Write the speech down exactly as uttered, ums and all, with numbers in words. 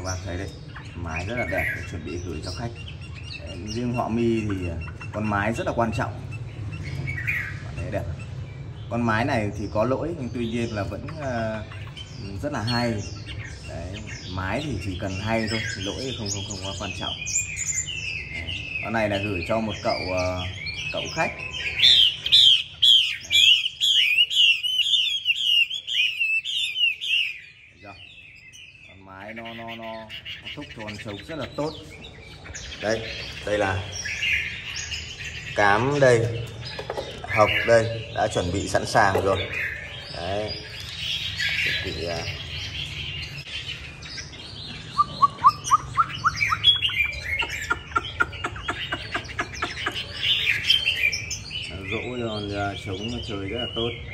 các bác thấy đấy, mái rất là đẹp để chuẩn bị gửi cho khách. Riêng Họa Mi thì con mái rất là quan trọng. Bạn thấy đẹp. Con mái này thì có lỗi nhưng tuy nhiên là vẫn uh, rất là hay. Đấy, mái thì chỉ cần hay thôi, lỗi không không không quá quan trọng. Đấy, con này là gửi cho một cậu uh, cậu khách. Con mái nó nó nó, nó thúc cho con trống rất là tốt. Đây, đây là cám đây, hộc đây đã chuẩn bị sẵn sàng rồi. Đấy, chuẩn bị uh, dỗ cho trống nó chơi rất là tốt.